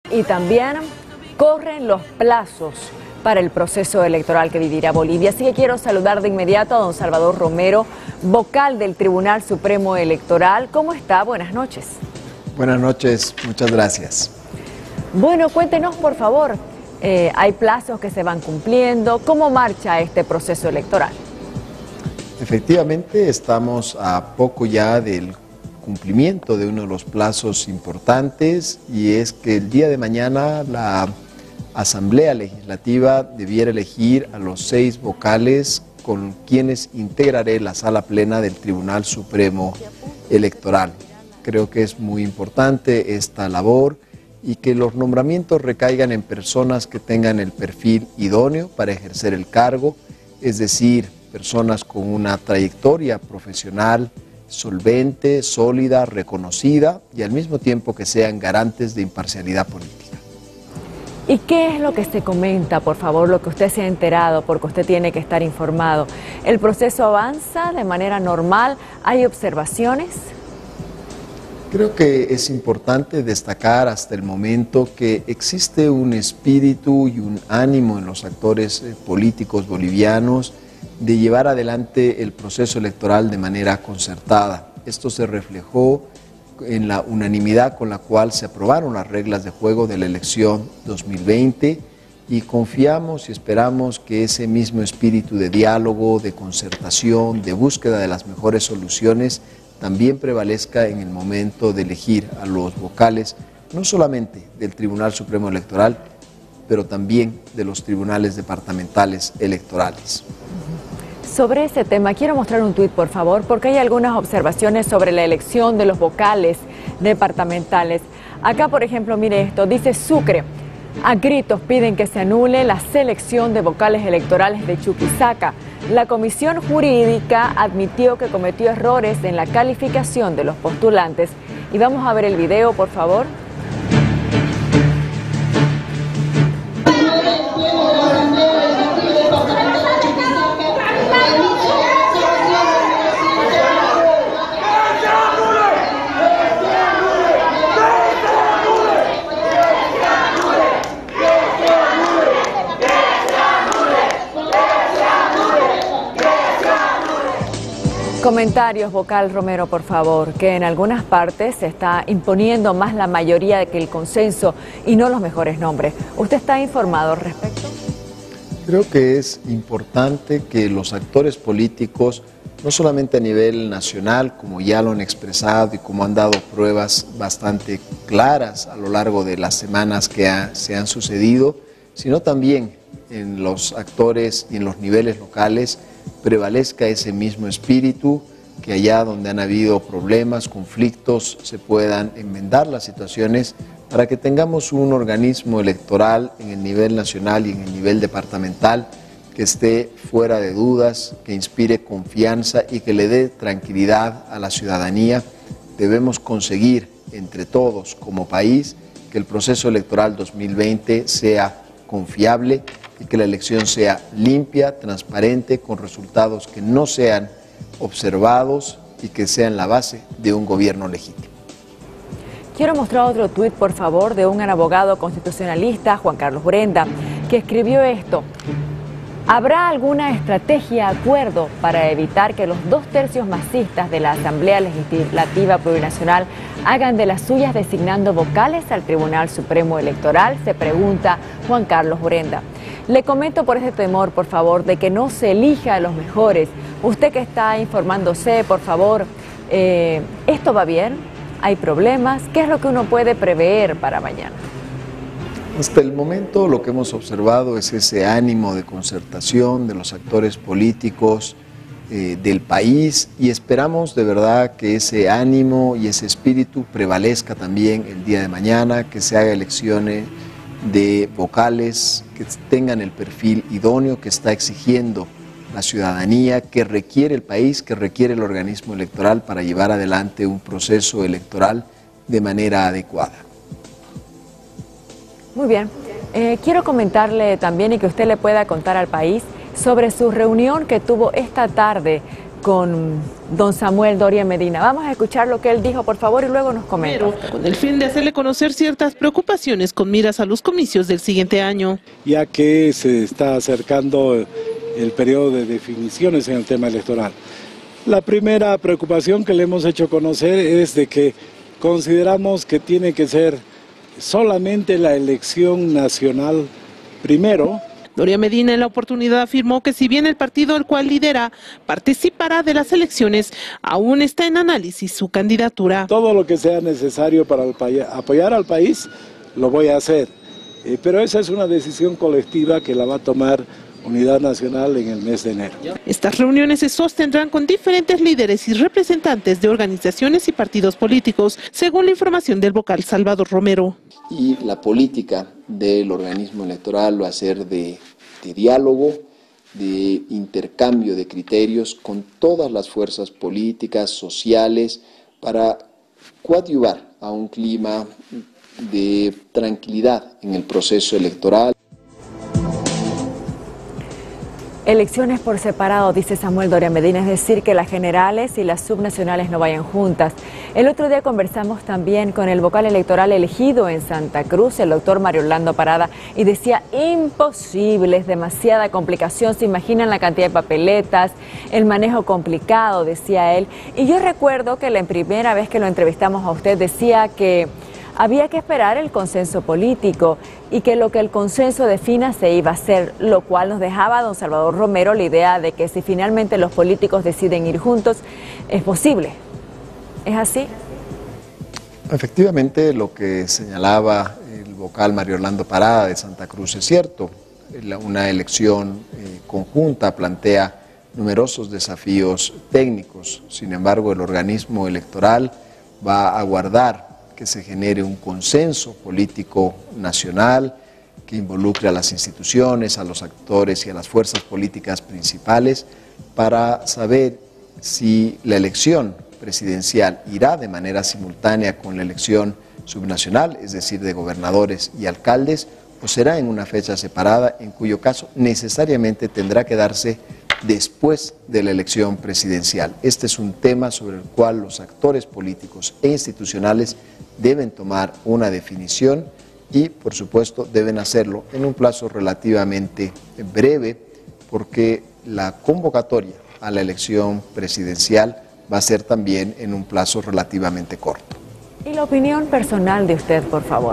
Y también corren los plazos para el proceso electoral que vivirá Bolivia. Así que quiero saludar de inmediato a don Salvador Romero, vocal del Tribunal Supremo Electoral. ¿Cómo está? Buenas noches. Buenas noches, muchas gracias. Bueno, cuéntenos por favor, hay plazos que se van cumpliendo. ¿Cómo marcha este proceso electoral? Efectivamente, estamos a poco ya del cumplimiento de uno de los plazos importantes, y es que el día de mañana la Asamblea Legislativa debiera elegir a los 6 vocales con quienes integraré la sala plena del Tribunal Supremo Electoral. Creo que es muy importante esta labor y que los nombramientos recaigan en personas que tengan el perfil idóneo para ejercer el cargo, es decir, personas con una trayectoria profesional solvente, sólida, reconocida, y al mismo tiempo que sean garantes de imparcialidad política. ¿Y qué es lo que se comenta, por favor, lo que usted se ha enterado, porque usted tiene que estar informado? ¿El proceso avanza de manera normal? ¿Hay observaciones? Creo que es importante destacar hasta el momento que existe un espíritu y un ánimo en los actores políticos bolivianos de llevar adelante el proceso electoral de manera concertada. Esto se reflejó en la unanimidad con la cual se aprobaron las reglas de juego de la elección 2020, y confiamos y esperamos que ese mismo espíritu de diálogo, de concertación, de búsqueda de las mejores soluciones también prevalezca en el momento de elegir a los vocales, no solamente del Tribunal Supremo Electoral, pero también de los tribunales departamentales electorales. Sobre ese tema, quiero mostrar un tuit, por favor, porque hay algunas observaciones sobre la elección de los vocales departamentales. Acá, por ejemplo, mire esto, dice Sucre: a gritos piden que se anule la selección de vocales electorales de Chuquisaca. La comisión jurídica admitió que cometió errores en la calificación de los postulantes. Y vamos a ver el video, por favor. Comentarios, vocal Romero, por favor, que en algunas partes se está imponiendo más la mayoría que el consenso y no los mejores nombres. ¿Usted está informado al respecto? Creo que es importante que los actores políticos, no solamente a nivel nacional, como ya lo han expresado y como han dado pruebas bastante claras a lo largo de las semanas que se han sucedido, sino también en los actores y en los niveles locales, prevalezca ese mismo espíritu, que allá donde han habido problemas, conflictos, se puedan enmendar las situaciones para que tengamos un organismo electoral en el nivel nacional y en el nivel departamental que esté fuera de dudas, que inspire confianza y que le dé tranquilidad a la ciudadanía. Debemos conseguir entre todos como país que el proceso electoral 2020 sea confiable y que la elección sea limpia, transparente, con resultados que no sean observados y que sean la base de un gobierno legítimo. Quiero mostrar otro tuit, por favor, de un abogado constitucionalista, Juan Carlos Brenda, que escribió esto: ¿habrá alguna estrategia, acuerdo para evitar que los 2/3 masistas de la Asamblea Legislativa Plurinacional hagan de las suyas designando vocales al Tribunal Supremo Electoral? Se pregunta Juan Carlos Brenda. Le comento por ese temor, por favor, de que no se elija a los mejores. Usted que está informándose, por favor, ¿esto va bien? ¿Hay problemas? ¿Qué es lo que uno puede prever para mañana? Hasta el momento lo que hemos observado es ese ánimo de concertación de los actores políticos del país, y esperamos de verdad que ese ánimo y ese espíritu prevalezca también el día de mañana, que se haga elecciones de vocales que tengan el perfil idóneo que está exigiendo la ciudadanía, que requiere el país, que requiere el organismo electoral para llevar adelante un proceso electoral de manera adecuada. Muy bien. Quiero comentarle también y que usted le pueda contar al país sobre su reunión que tuvo esta tarde con don Samuel Doria Medina. Vamos a escuchar lo que él dijo, por favor, y luego nos comenta. Con el fin de hacerle conocer ciertas preocupaciones con miras a los comicios del siguiente año. Ya que se está acercando el periodo de definiciones en el tema electoral. La primera preocupación que le hemos hecho conocer es de que consideramos que tiene que ser solamente la elección nacional primero. Doria Medina en la oportunidad afirmó que si bien el partido al cual lidera participará de las elecciones, aún está en análisis su candidatura. Todo lo que sea necesario para apoyar al país, lo voy a hacer. Pero esa es una decisión colectiva que la va a tomar Unidad Nacional en el mes de enero. Estas reuniones se sostendrán con diferentes líderes y representantes de organizaciones y partidos políticos, según la información del vocal Salvador Romero. Y la política del organismo electoral va a ser de diálogo, de intercambio de criterios con todas las fuerzas políticas, sociales, para coadyuvar a un clima de tranquilidad en el proceso electoral. Elecciones por separado, dice Samuel Doria Medina, es decir, que las generales y las subnacionales no vayan juntas. El otro día conversamos también con el vocal electoral elegido en Santa Cruz, el doctor Mario Orlando Parada, y decía, imposible, es demasiada complicación, se imaginan la cantidad de papeletas, el manejo complicado, decía él. Y yo recuerdo que la primera vez que lo entrevistamos a usted decía que había que esperar el consenso político y que lo que el consenso defina se iba a hacer, lo cual nos dejaba a don Salvador Romero la idea de que si finalmente los políticos deciden ir juntos, es posible. ¿Es así? Efectivamente, lo que señalaba el vocal Mario Orlando Parada de Santa Cruz es cierto. Una elección conjunta plantea numerosos desafíos técnicos. Sin embargo, el organismo electoral va a aguardar que se genere un consenso político nacional que involucre a las instituciones, a los actores y a las fuerzas políticas principales para saber si la elección presidencial irá de manera simultánea con la elección subnacional, es decir, de gobernadores y alcaldes, o será en una fecha separada, en cuyo caso necesariamente tendrá que darse después de la elección presidencial. Este es un tema sobre el cual los actores políticos e institucionales deben tomar una definición y, por supuesto, deben hacerlo en un plazo relativamente breve, porque la convocatoria a la elección presidencial va a ser también en un plazo relativamente corto. Y la opinión personal de usted, por favor.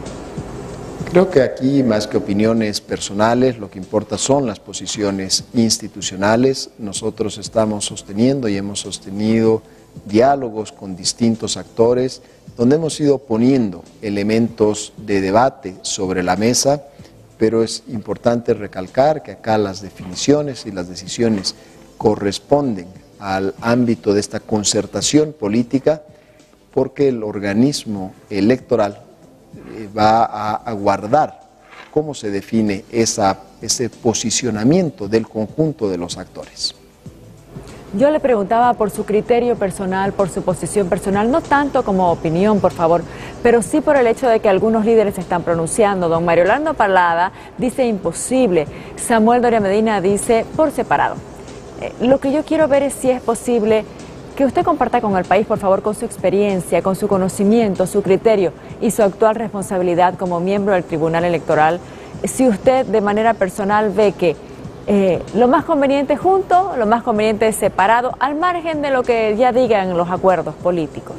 Creo que aquí, más que opiniones personales, lo que importa son las posiciones institucionales. Nosotros estamos sosteniendo y hemos sostenido diálogos con distintos actores, donde hemos ido poniendo elementos de debate sobre la mesa, pero es importante recalcar que acá las definiciones y las decisiones corresponden al ámbito de esta concertación política, porque el organismo electoral va a aguardar cómo se define ese posicionamiento del conjunto de los actores. Yo le preguntaba por su criterio personal, por su posición personal, no tanto como opinión, por favor, pero sí por el hecho de que algunos líderes se están pronunciando. Don Mario Orlando Parada dice imposible, Samuel Doria Medina dice por separado. Lo que yo quiero ver es si es posible que usted comparta con el país, por favor, con su experiencia, con su conocimiento, su criterio y su actual responsabilidad como miembro del Tribunal Electoral, si usted de manera personal ve que lo más conveniente junto, lo más conveniente separado, al margen de lo que ya digan los acuerdos políticos.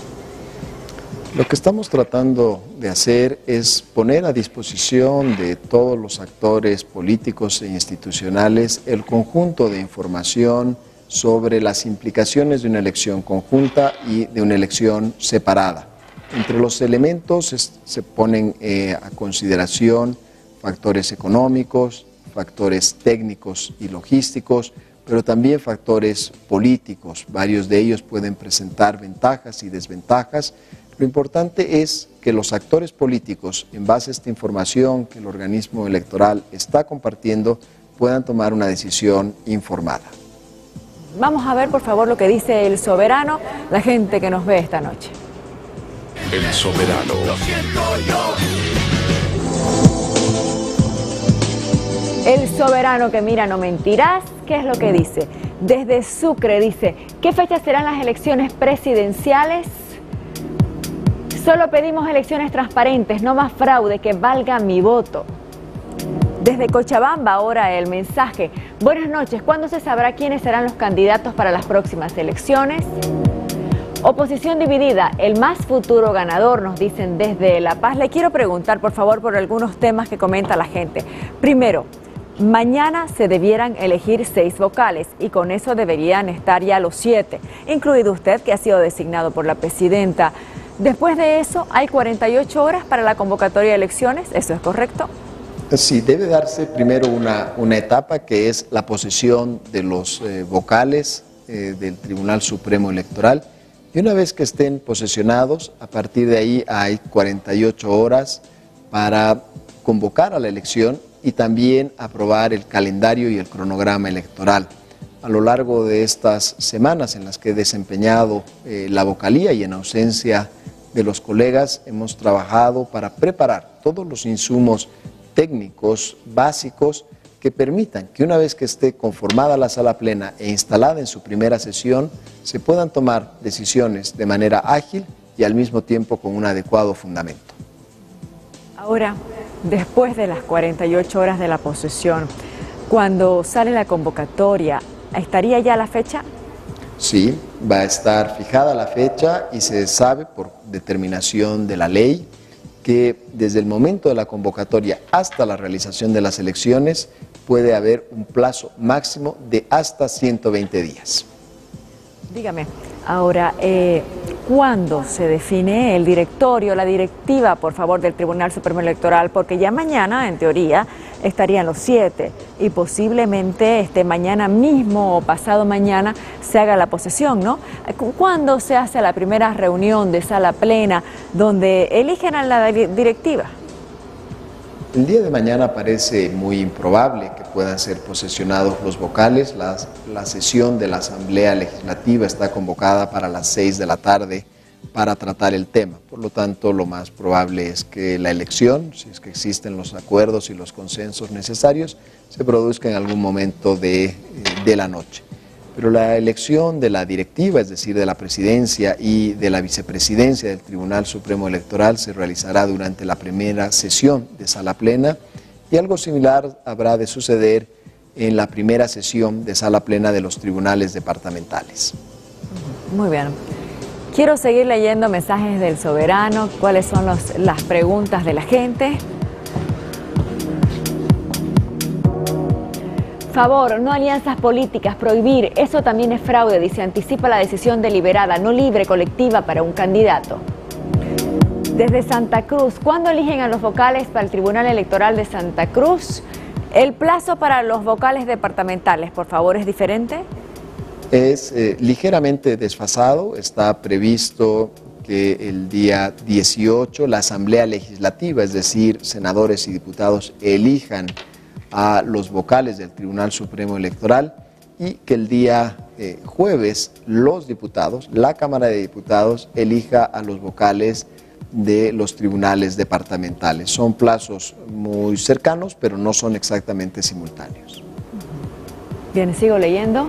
Lo que estamos tratando de hacer es poner a disposición de todos los actores políticos e institucionales el conjunto de información sobre las implicaciones de una elección conjunta y de una elección separada. Entre los elementos se ponen a consideración factores económicos, factores técnicos y logísticos, pero también factores políticos. Varios de ellos pueden presentar ventajas y desventajas. Lo importante es que los actores políticos, en base a esta información que el organismo electoral está compartiendo, puedan tomar una decisión informada. Vamos a ver, por favor, lo que dice el soberano, la gente que nos ve esta noche. El soberano. Lo siento yo. El soberano que mira, no mentirás, ¿qué es lo que dice? desde Sucre dice, ¿qué fecha serán las elecciones presidenciales? Solo pedimos elecciones transparentes, no más fraude, que valga mi voto. Desde Cochabamba ahora el mensaje. Buenas noches, ¿cuándo se sabrá quiénes serán los candidatos para las próximas elecciones? Oposición dividida, el más futuro ganador, nos dicen desde La Paz. Le quiero preguntar, por favor, por algunos temas que comenta la gente. Primero, mañana se debieran elegir 6 vocales y con eso deberían estar ya los 7, incluido usted, que ha sido designado por la presidenta. Después de eso, hay 48 horas para la convocatoria de elecciones, ¿eso es correcto? Sí, debe darse primero una etapa que es la posesión de los vocales del Tribunal Supremo Electoral. Y una vez que estén posesionados, a partir de ahí hay 48 horas para convocar a la elección y también aprobar el calendario y el cronograma electoral. A lo largo de estas semanas en las que he desempeñado la vocalía y en ausencia de los colegas, hemos trabajado para preparar todos los insumos técnicos básicos que permitan que una vez que esté conformada la sala plena e instalada en su primera sesión, se puedan tomar decisiones de manera ágil y al mismo tiempo con un adecuado fundamento. Ahora, después de las 48 horas de la posesión, cuando sale la convocatoria, ¿estaría ya la fecha? Sí, va a estar fijada la fecha y se sabe por determinación de la ley que desde el momento de la convocatoria hasta la realización de las elecciones puede haber un plazo máximo de hasta 120 días. Dígame, ahora, ¿cuándo se define el directorio, la directiva, por favor, del Tribunal Supremo Electoral? Porque ya mañana, en teoría, estarían los 7 y posiblemente mañana mismo o pasado mañana se haga la posesión, ¿no? ¿Cuándo se hace la primera reunión de sala plena donde eligen a la directiva? El día de mañana parece muy improbable que puedan ser posesionados los vocales. La sesión de la Asamblea Legislativa está convocada para las 6 de la tarde para tratar el tema. Por lo tanto, lo más probable es que la elección, si es que existen los acuerdos y los consensos necesarios, se produzca en algún momento de la noche. Pero la elección de la directiva, es decir, de la presidencia y de la vicepresidencia del Tribunal Supremo Electoral, se realizará durante la primera sesión de sala plena y algo similar habrá de suceder en la primera sesión de sala plena de los tribunales departamentales. Muy bien. Quiero seguir leyendo mensajes del soberano, cuáles son las preguntas de la gente. Favor, no alianzas políticas, prohibir, eso también es fraude, dice, anticipa la decisión deliberada, no libre, colectiva para un candidato. Desde Santa Cruz, ¿cuándo eligen a los vocales para el Tribunal Electoral de Santa Cruz? ¿El plazo para los vocales departamentales, por favor, es diferente? Es ligeramente desfasado, está previsto que el día 18 la Asamblea Legislativa, es decir, senadores y diputados, elijan a los vocales del Tribunal Supremo Electoral y que el día jueves los diputados, la Cámara de Diputados, elija a los vocales de los tribunales departamentales. Son plazos muy cercanos, pero no son exactamente simultáneos. Bien, sigo leyendo.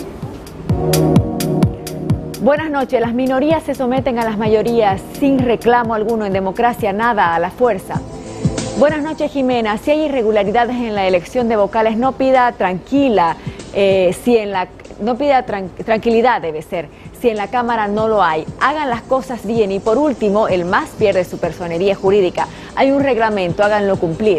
Buenas noches, las minorías se someten a las mayorías sin reclamo alguno, en democracia nada a la fuerza. Buenas noches, Jimena. Si hay irregularidades en la elección de vocales, no pida tranquilidad, debe ser, si en la Cámara no lo hay. Hagan las cosas bien y por último, el MAS pierde su personería jurídica. Hay un reglamento, háganlo cumplir.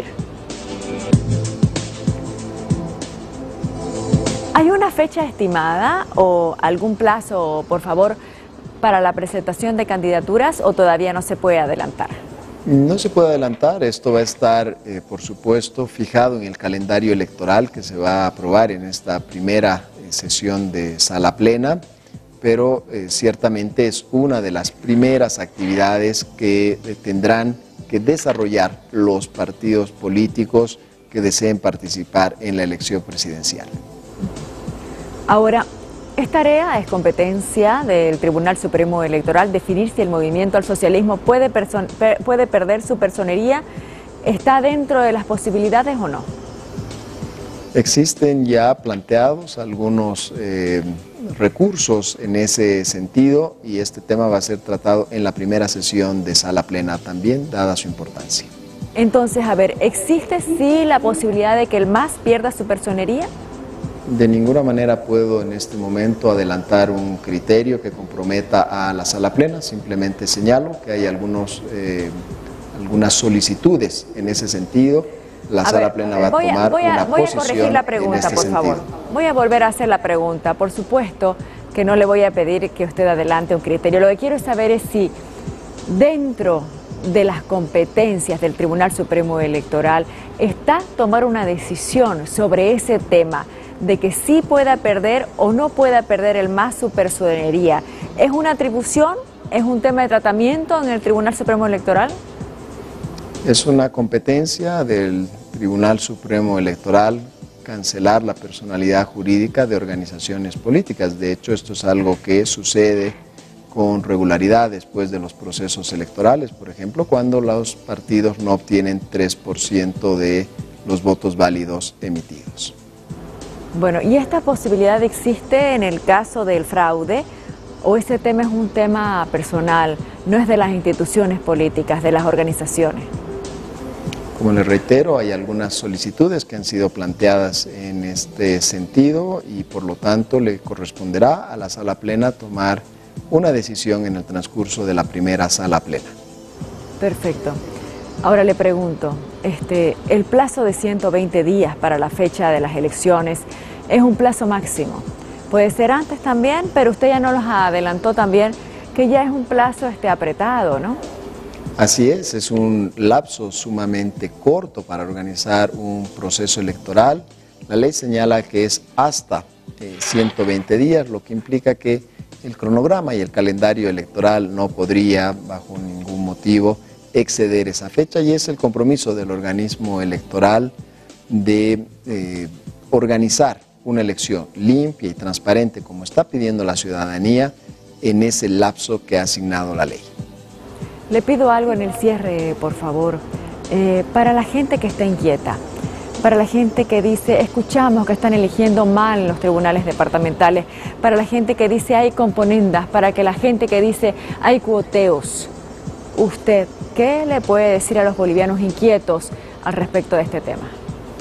¿Hay una fecha estimada o algún plazo, por favor, para la presentación de candidaturas o todavía no se puede adelantar? No se puede adelantar, esto va a estar, por supuesto, fijado en el calendario electoral que se va a aprobar en esta primera sesión de sala plena, pero ciertamente es una de las primeras actividades que tendrán que desarrollar los partidos políticos que deseen participar en la elección presidencial. Ahora, es tarea, es competencia del Tribunal Supremo Electoral definir si el movimiento al socialismo puede perder su personería. ¿Está dentro de las posibilidades o no? Existen ya planteados algunos recursos en ese sentido y este tema va a ser tratado en la primera sesión de sala plena también, dada su importancia. Entonces, a ver, ¿existe sí la posibilidad de que el MAS pierda su personería? De ninguna manera puedo en este momento adelantar un criterio que comprometa a la sala plena, simplemente señalo que hay algunas solicitudes en ese sentido. La sala plena va a tomar una posición. Voy a corregir la pregunta, por favor. Voy a volver a hacer la pregunta. Por supuesto que no le voy a pedir que usted adelante un criterio. Lo que quiero saber es si dentro de las competencias del Tribunal Supremo Electoral está tomar una decisión sobre ese tema de que sí pueda perder o no pueda perder el MAS su personería. ¿Es una atribución? ¿Es un tema de tratamiento en el Tribunal Supremo Electoral? Es una competencia del Tribunal Supremo Electoral cancelar la personalidad jurídica de organizaciones políticas. De hecho, esto es algo que sucede con regularidad después de los procesos electorales, por ejemplo, cuando los partidos no obtienen 3% de los votos válidos emitidos. Bueno, ¿y esta posibilidad existe en el caso del fraude? ¿O ese tema es un tema personal, no es de las instituciones políticas, de las organizaciones? Como les reitero, hay algunas solicitudes que han sido planteadas en este sentido y por lo tanto le corresponderá a la sala plena tomar una decisión en el transcurso de la primera sala plena. Perfecto. Ahora le pregunto, el plazo de 120 días para la fecha de las elecciones es un plazo máximo. Puede ser antes también, pero usted ya nos los adelantó también que ya es un plazo apretado, ¿no? Así es un lapso sumamente corto para organizar un proceso electoral. La ley señala que es hasta 120 días, lo que implica que el cronograma y el calendario electoral no podría, bajo ningún motivo, exceder esa fecha y es el compromiso del organismo electoral de organizar una elección limpia y transparente, como está pidiendo la ciudadanía, en ese lapso que ha asignado la ley. Le pido algo en el cierre, por favor, para la gente que está inquieta, para la gente que dice, escuchamos que están eligiendo mal en los tribunales departamentales, para la gente que dice hay componendas, para que la gente que dice hay cuoteos. ¿Usted qué le puede decir a los bolivianos inquietos al respecto de este tema?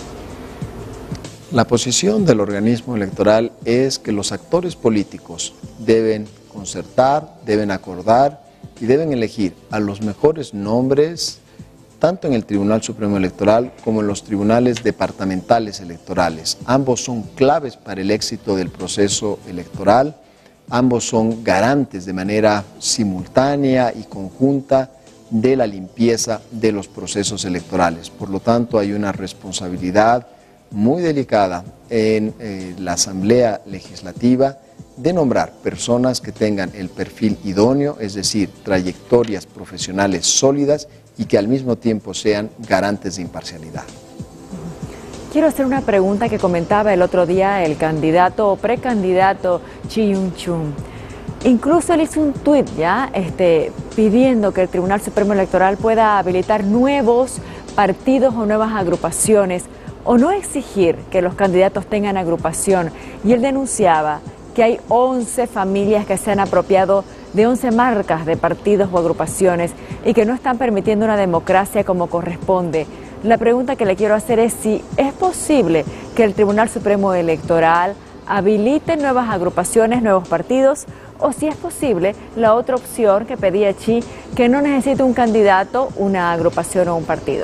La posición del organismo electoral es que los actores políticos deben concertar, deben acordar y deben elegir a los mejores nombres tanto en el Tribunal Supremo Electoral como en los tribunales departamentales electorales. Ambos son claves para el éxito del proceso electoral, ambos son garantes de manera simultánea y conjunta de la limpieza de los procesos electorales. Por lo tanto, hay una responsabilidad muy delicada en la Asamblea Legislativa de nombrar personas que tengan el perfil idóneo, es decir, trayectorias profesionales sólidas y que al mismo tiempo sean garantes de imparcialidad. Quiero hacer una pregunta que comentaba el otro día el candidato o precandidato Chi Yun-chung. Incluso él hizo un tuit ya pidiendo que el Tribunal Supremo Electoral pueda habilitar nuevos partidos o nuevas agrupaciones o no exigir que los candidatos tengan agrupación. Y él denunciaba que hay 11 familias que se han apropiado de 11 marcas de partidos o agrupaciones y que no están permitiendo una democracia como corresponde. La pregunta que le quiero hacer es si es posible que el Tribunal Supremo Electoral habilite nuevas agrupaciones, nuevos partidos, o si es posible la otra opción que pedía Chi, que no necesita un candidato, una agrupación o un partido.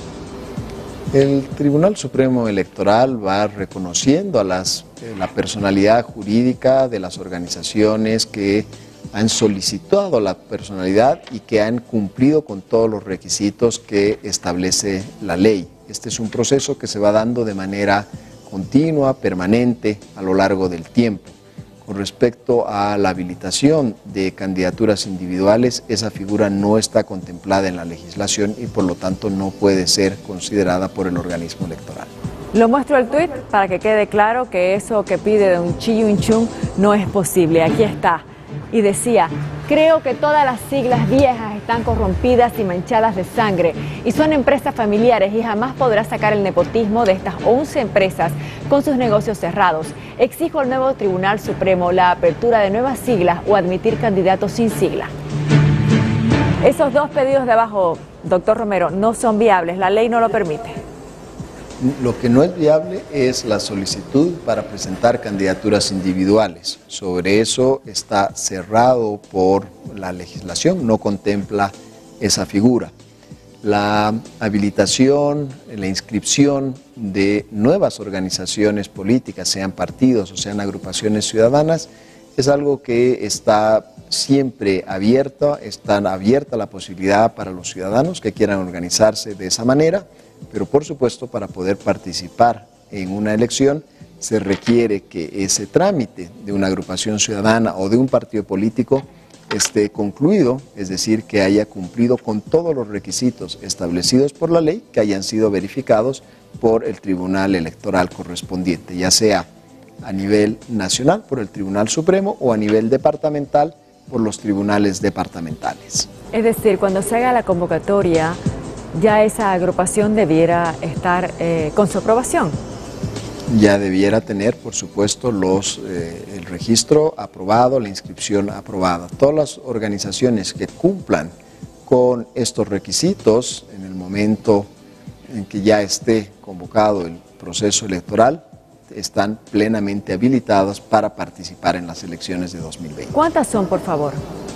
El Tribunal Supremo Electoral va reconociendo a la personalidad jurídica de las organizaciones que han solicitado la personalidad y que han cumplido con todos los requisitos que establece la ley. Este es un proceso que se va dando de manera continua, permanente, a lo largo del tiempo. Con respecto a la habilitación de candidaturas individuales, esa figura no está contemplada en la legislación y por lo tanto no puede ser considerada por el organismo electoral. Lo muestro el tuit para que quede claro que eso que pide don Chi Yun-chung no es posible. Aquí está. Y decía, Creo que todas las siglas viejas están corrompidas y manchadas de sangre y son empresas familiares y jamás podrá sacar el nepotismo de estas 11 empresas con sus negocios cerrados. Exijo al nuevo Tribunal Supremo la apertura de nuevas siglas o admitir candidatos sin sigla. Esos dos pedidos de abajo, doctor Romero, no son viables, la ley no lo permite. Lo que no es viable es la solicitud para presentar candidaturas individuales. Sobre eso está cerrado por la legislación, no contempla esa figura. La habilitación, la inscripción de nuevas organizaciones políticas, sean partidos o sean agrupaciones ciudadanas, es algo que está siempre abierta, está abierta la posibilidad para los ciudadanos que quieran organizarse de esa manera, pero por supuesto para poder participar en una elección se requiere que ese trámite de una agrupación ciudadana o de un partido político esté concluido, es decir, que haya cumplido con todos los requisitos establecidos por la ley, que hayan sido verificados por el Tribunal Electoral correspondiente, ya sea a nivel nacional por el Tribunal Supremo o a nivel departamental por los tribunales departamentales. Es decir, cuando se haga la convocatoria, ya esa agrupación debiera estar con su aprobación. Ya debiera tener, por supuesto, el registro aprobado, la inscripción aprobada. Todas las organizaciones que cumplan con estos requisitos en el momento en que ya esté convocado el proceso electoral, están plenamente habilitadas para participar en las elecciones de 2020. ¿Cuántas son, por favor?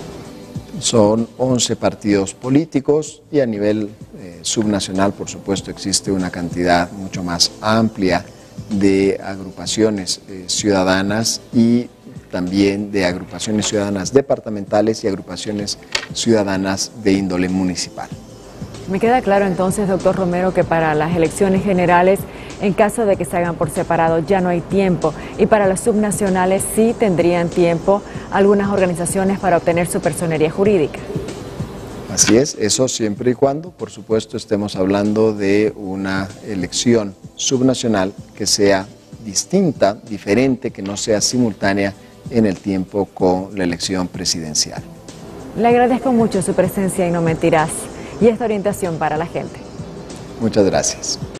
Son 11 partidos políticos y a nivel subnacional, por supuesto, existe una cantidad mucho más amplia de agrupaciones ciudadanas y también de agrupaciones ciudadanas departamentales y agrupaciones ciudadanas de índole municipal. Me queda claro entonces, doctor Romero, que para las elecciones generales, en caso de que se hagan por separado, ya no hay tiempo. Y para las subnacionales sí tendrían tiempo algunas organizaciones para obtener su personería jurídica. Así es, eso siempre y cuando, por supuesto, estemos hablando de una elección subnacional que sea distinta, diferente, que no sea simultánea en el tiempo con la elección presidencial. Le agradezco mucho su presencia y no mentirás y esta orientación para la gente. Muchas gracias.